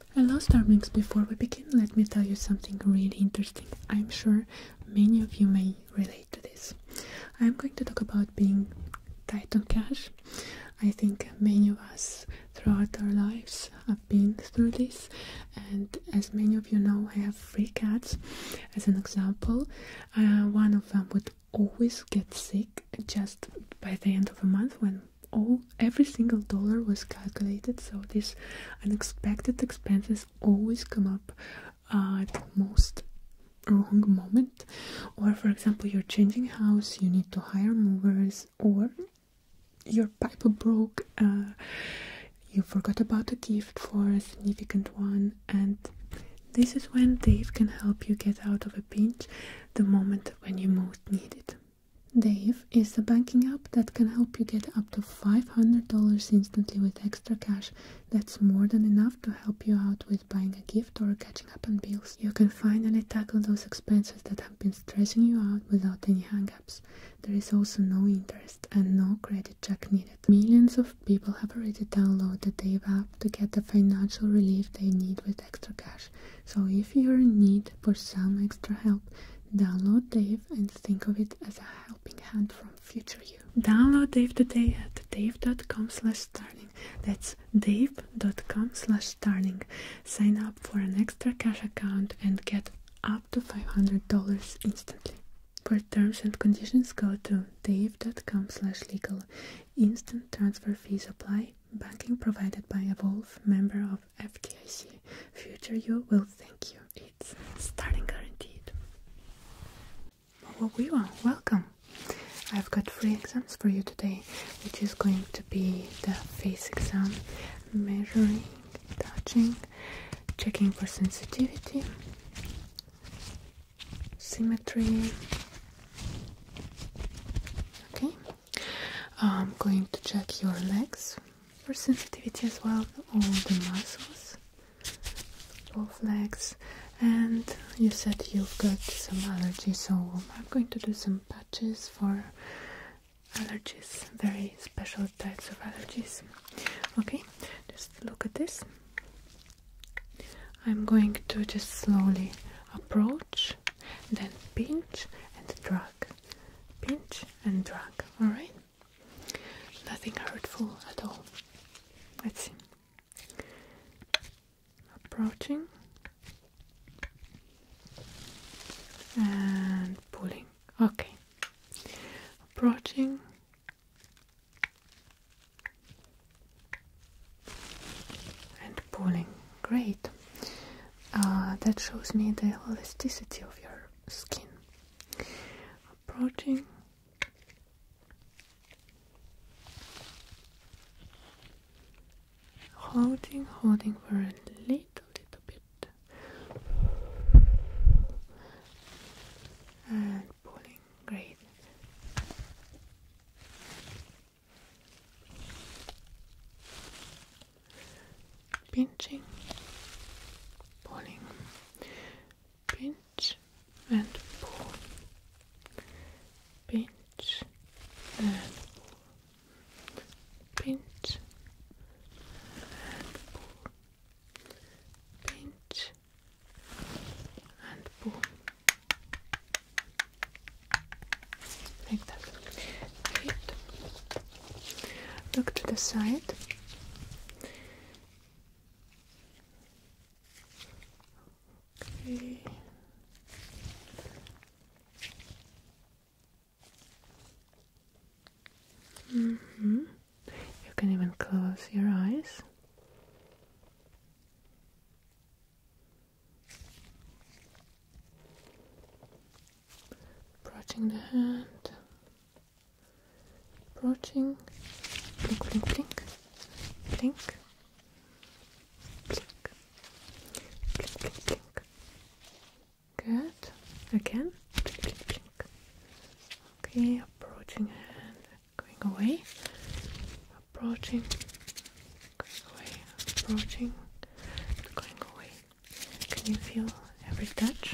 Hello Starlings, before we begin, let me tell you something really interesting. I'm sure many of you may relate to this. I'm going to talk about being tight on cash. I think many of us throughout our lives have been through this, and as many of you know, I have 3 cats. As an example, one of them would always get sick just by the end of a month when every single dollar was calculated, so these unexpected expenses always come up at the most wrong moment. Or for example, you're changing house, you need to hire movers, or your pipe broke, you forgot about a gift for a significant one, and this is when Dave can help you get out of a pinch the moment when you most need it. Dave is a banking app that can help you get up to $500 instantly with extra cash. That's more than enough to help you out with buying a gift or catching up on bills. You can finally tackle those expenses that have been stressing you out without any hang-ups. There is also no interest and no credit check needed. Millions of people have already downloaded the Dave app to get the financial relief they need with extra cash. So if you're in need for some extra help, download Dave and think of it as a helping hand from future you. Download Dave today at dave.com/starling. That's dave.com/starling. Sign up for an extra cash account and get up to $500 instantly. For terms and conditions, go to dave.com/legal. Instant transfer fees apply. Banking provided by Evolve, member of FDIC. Future you will thank you. It's Starling guaranteed. Welcome. I've got 3 exams for you today, which is going to be the face exam, measuring, touching, checking for sensitivity, symmetry. Okay, I'm going to check your legs for sensitivity as well, all the muscles, both legs. And you said you've got some allergy, so I'm going to do some patches for allergies, very special types of allergies. Okay, just look at this. I'm going to just slowly approach, then pinch and drag. Pinch and drag, alright? Nothing hurtful at all. Let's see. Approaching. And pulling. Okay. Approaching. And pulling. Great. That shows me the elasticity of your skin. Approaching. Holding for a little bit. And pulling. Great. Pinching, pulling, pinch and pull, pinch and pull, pinch and pull, pinch and pull. Like that. Great. Look to the side. Okay. You can even close your eyes. Approaching the hand. Approaching. Blink, blink, blink. Blink. Blink. Blink, blink, blink. Good. Again. Blink, blink, blink. Okay, approaching hand. Going away. Approaching. Going away. Approaching. Going away. Can you feel every touch?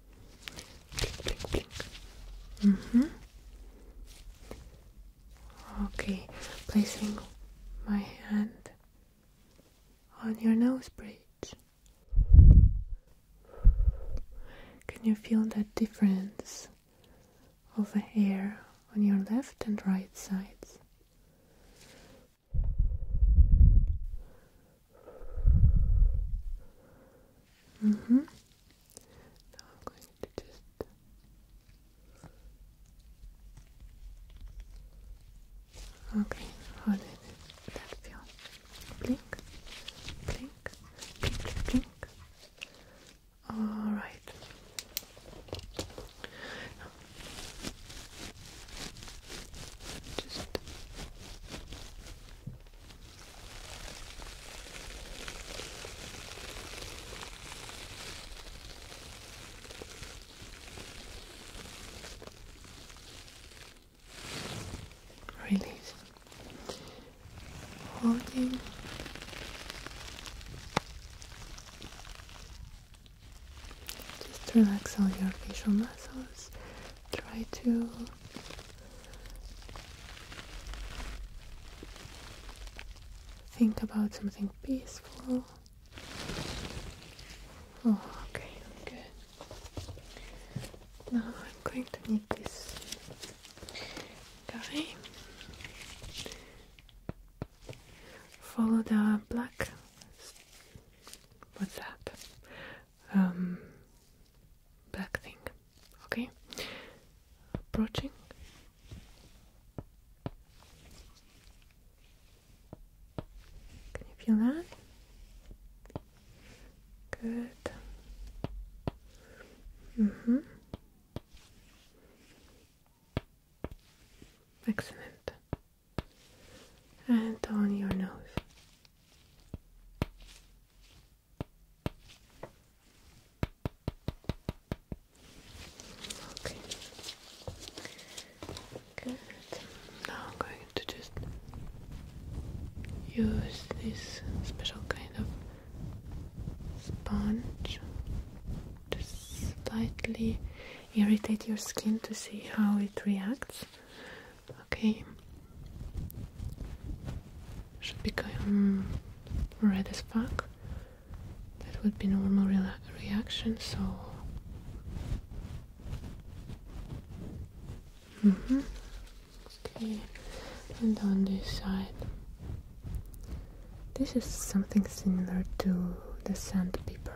Blink, blink, blink. Okay, placing my hand on your nose bridge. Can you feel that difference of air on your left and right sides? Now I'm going to just okay, how did that feel? Blink, blink, blink, blink, blink. Alright. Just release. Holding. Just relax all your facial muscles. Try to think about something peaceful. Oh, okay, good. Now I'm going to need this guy. Follow the black. What's that? Black thing. Okay. Approaching. Can you feel that? Good. Excellent. And on your nose. Okay. Good. Now I'm going to just use this special kind of sponge to slightly irritate your skin to see how it reacts. Okay. Should become red as fuck. That would be normal reaction, so okay. And on this side, this is something similar to the sandpaper.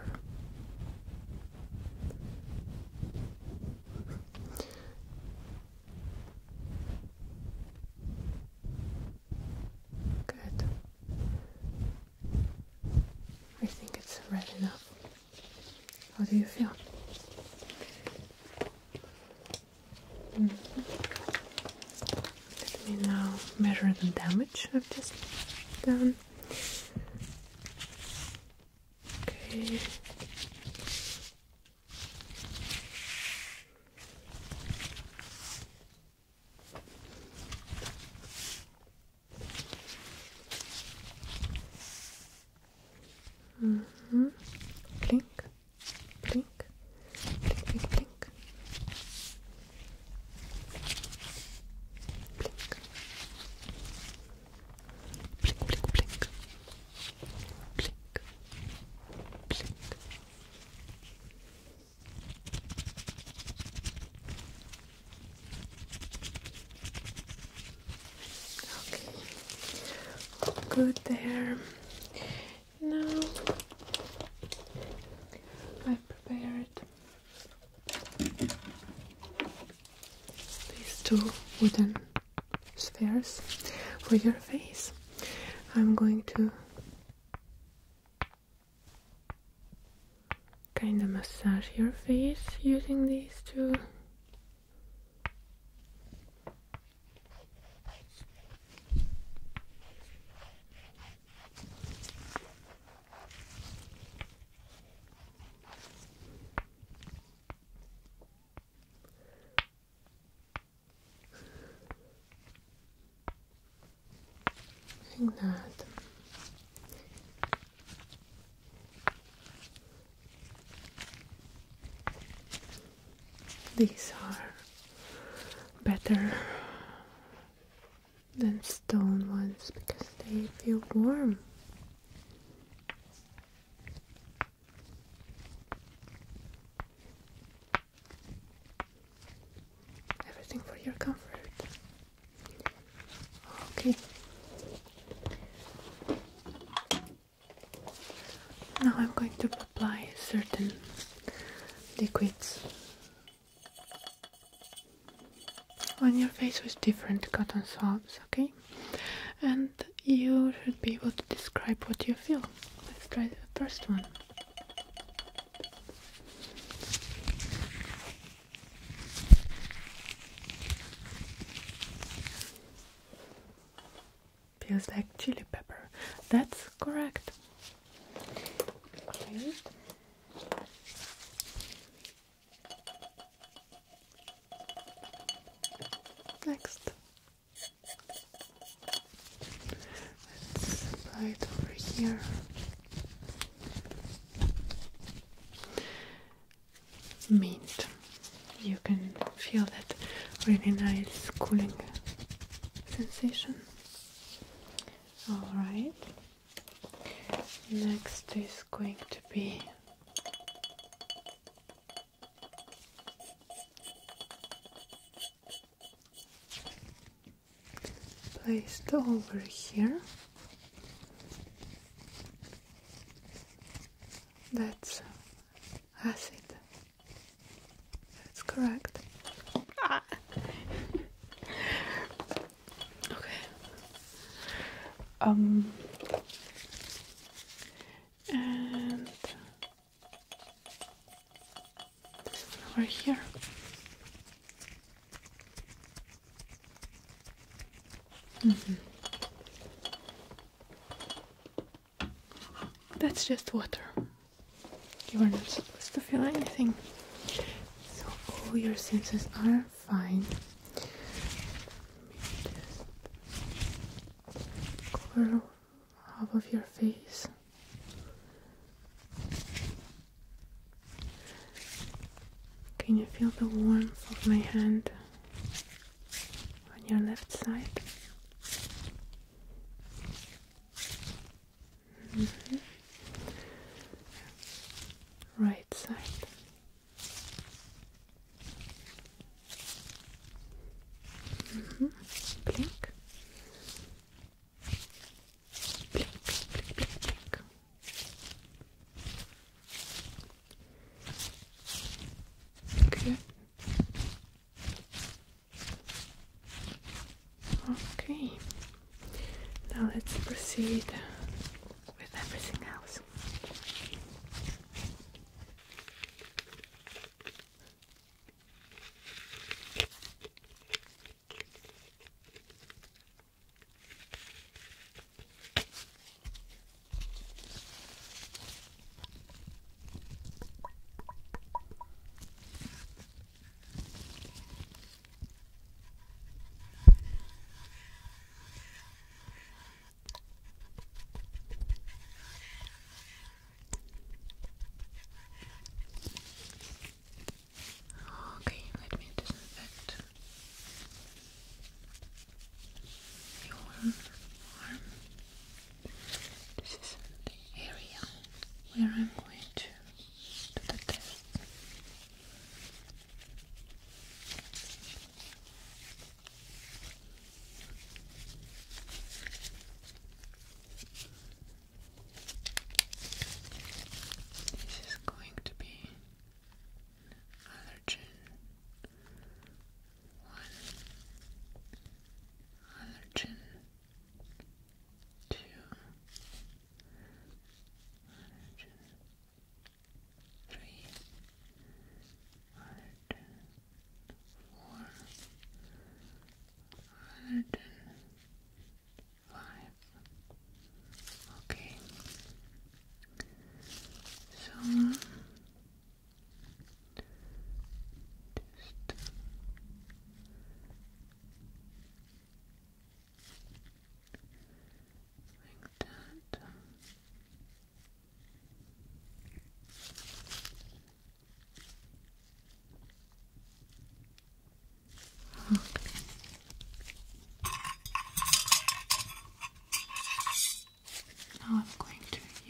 Good. I think it's red enough. How do you feel? Let me now measure the damage I've just done. Okay. Blink, blink, blink, blink, blink. Blink, blink, blink, blink, blink, blink. Okay, good there. Now I've prepared these two wooden spheres for your face. I'm going to kind of massage your face using these two. Like that. These are better than stone ones because they feel warm. Everything for your comfort. Okay. Now I'm going to apply certain liquids on your face with different cotton swabs, okay? And you should be able to describe what you feel. Let's try the first one. Feels like chili pepper. That's correct. Great. Next, let's apply it over here. Mint. You can feel that really nice cooling sensation. Alright. Next is going to be placed over here. That's acid. That's correct. Ah. Okay. And this one over here. That's just water. You are not supposed to feel anything. So all your senses are fine. Just cover half of your face. Can you feel the warmth of my hand on your left side? Right side. Blink. Blink, blink, blink, blink. Good. Okay. Now let's proceed with everything else.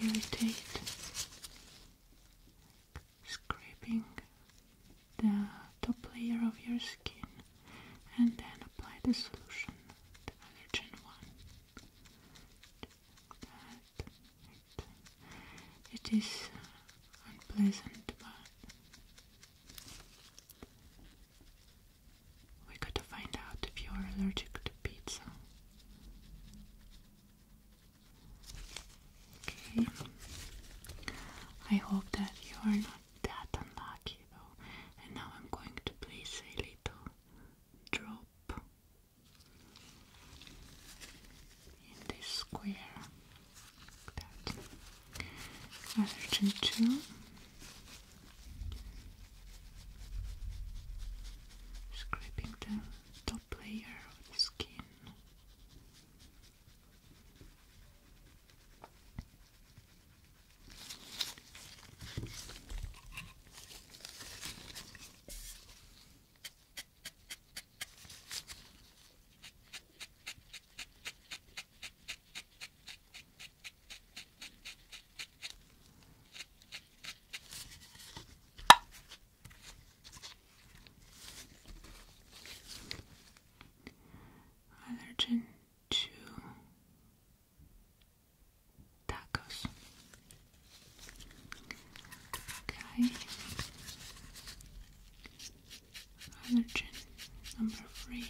irritate, scraping the top layer of your skin, and then apply the solution, the allergen one. It is unpleasant, but we got to find out if you are allergic to pizza. Okay. I hope that you are not that unlucky though. And now I'm going to place a little drop in this square. Like that. Allergen 2. Scraping the top layer of the skin. Allergen 2 tacos. Okay. Allergen number 3.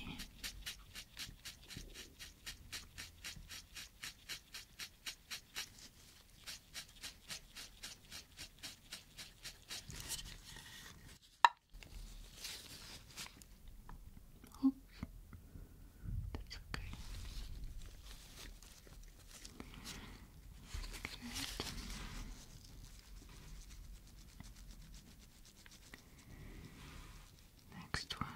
Oops. That's okay. Good. Next one.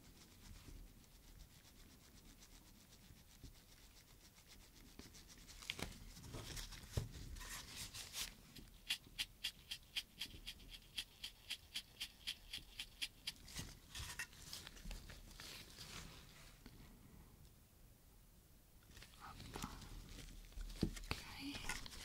Okay.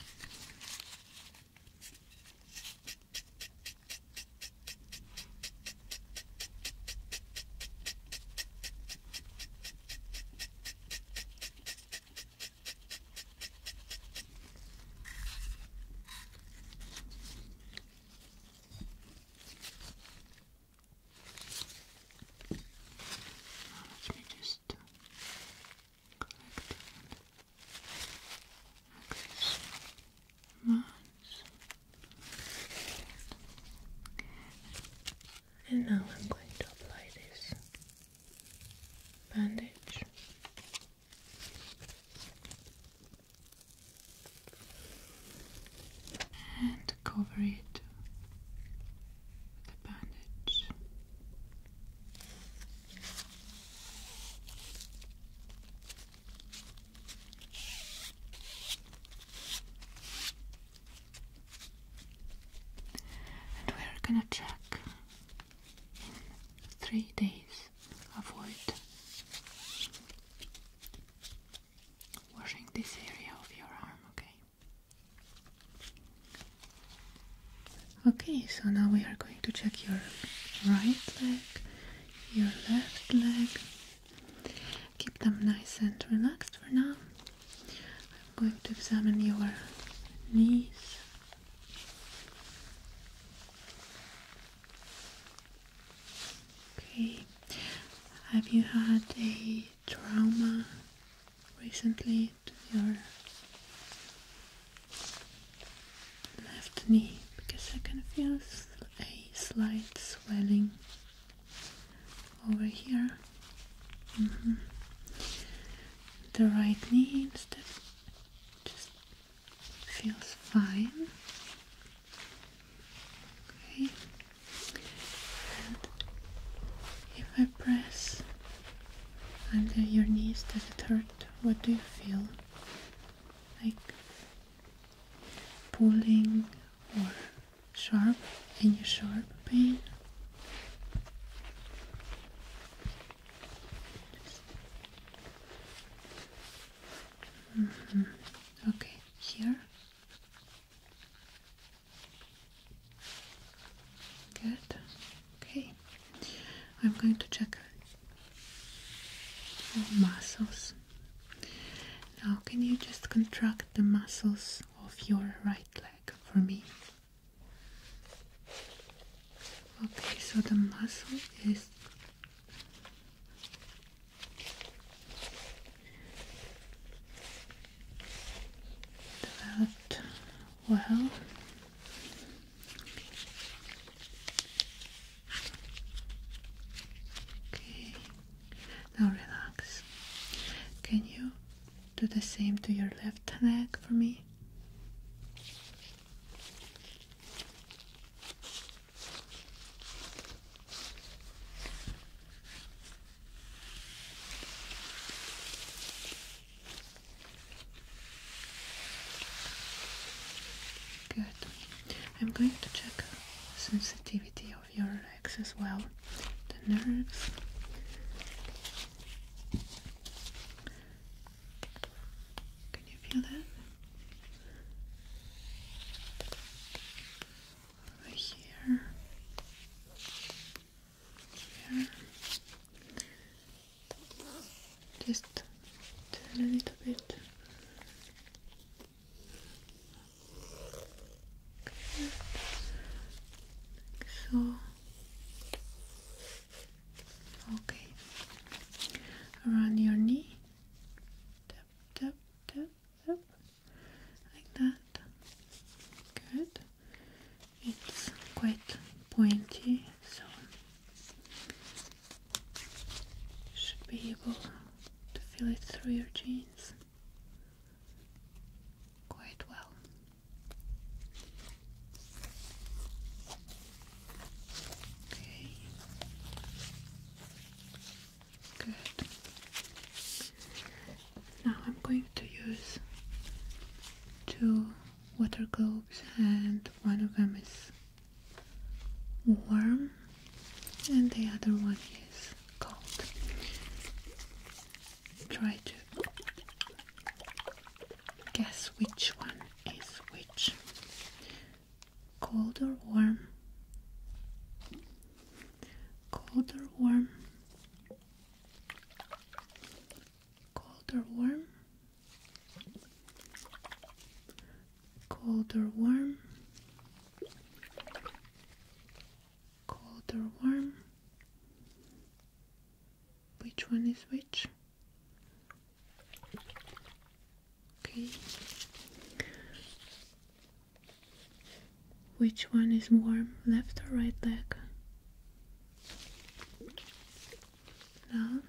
Let me just collect this once. And now I'm going to apply this bandage. And cover it with the bandage. And we're gonna check in 3 days. Avoid washing this area of your arm, okay? Okay, so now we are going to check your right leg, your left leg. Keep them nice and relaxed for now. I'm going to examine your knees. Okay. Have you had a trauma recently to your left knee? Because I can feel a slight swelling over here. The right knee instead just feels fine. Okay. And if I press under your knees, does it hurt? What do you feel? Like pulling or sharp? Any sharp pain? Okay, here. can you just contract the muscles of your right leg for me? Okay, so the muscle is developed well. Okay, now relax. Can you do the same to your left leg for me? Good. I'm going to check sensitivity of your legs as well. The nerves. Can you feel that? Over here. Here. Just turn a little bit. So, okay, around your knee, tap, tap, tap, tap, like that. Good. It's quite pointy, so you should be able to feel it through your jeans quite well. Good. Now I'm going to use 2 water globes, and one of them is warm and the other one is cold. Try to guess which one is which. Cold or warm? Cold or warm? Cold or warm? Cold or warm? Cold or warm? Which one is which? Okay. Which one is warm, left or right leg? Now.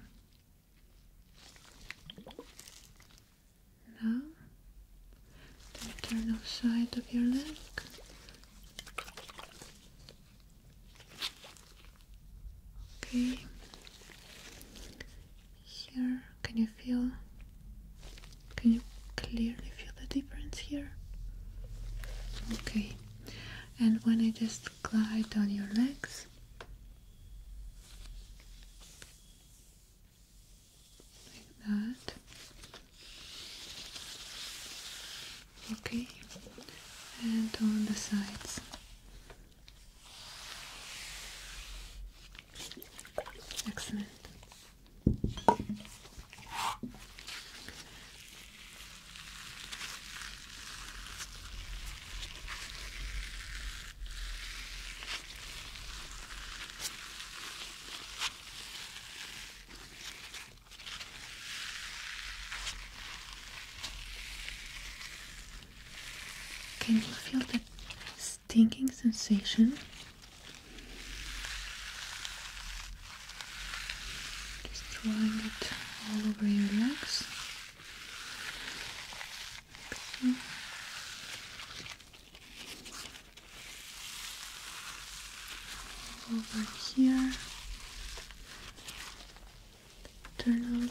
Now. The internal side of your leg. Okay. Here, can you clearly feel the difference here? Okay. And when I just glide down your legs, like that. Okay. And on the sides. Excellent. Can you feel the stinging sensation? Just drawing it all over your legs. Over here. Internal.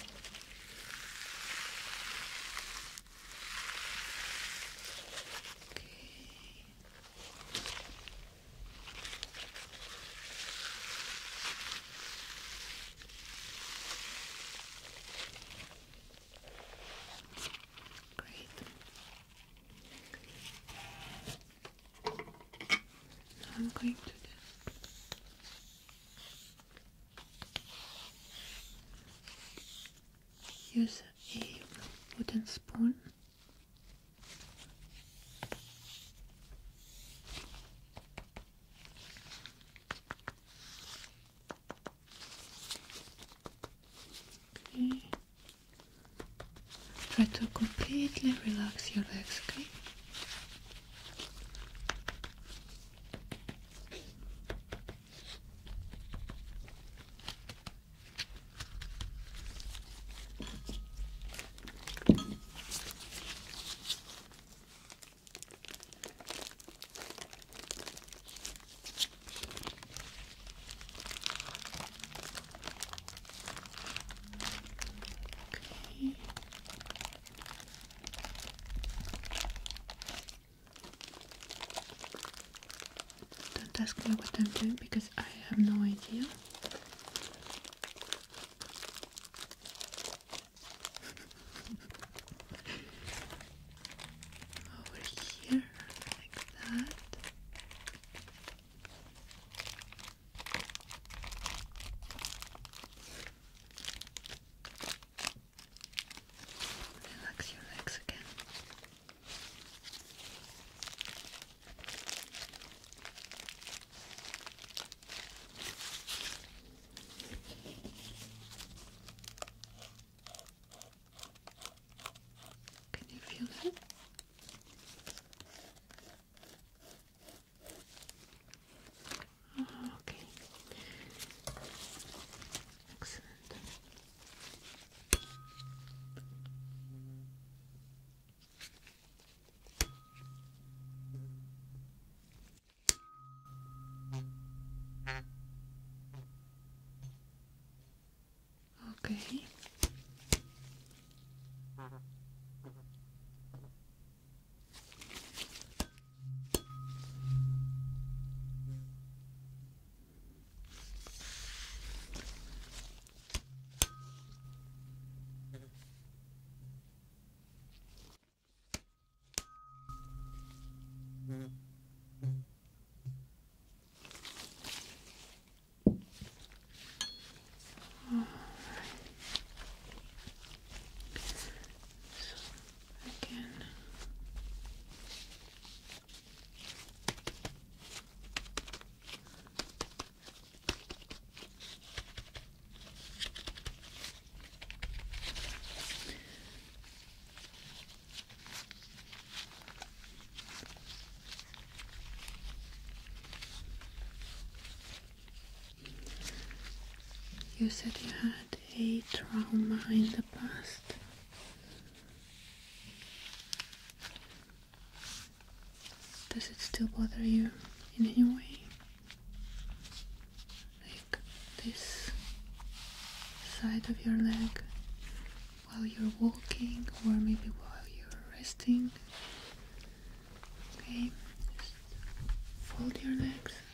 I'm going to use a wooden spoon. Okay. Try to completely relax your legs, okay? Don't ask me what I'm doing because I have no idea. Over here, like that. Relax your legs again. Can you feel it? Oh, okay. Excellent. Okay. Again. You said you had a trauma in the past. Does it still bother you in any way? Like this side of your leg while you're walking or maybe while you're resting? Okay, just fold your legs.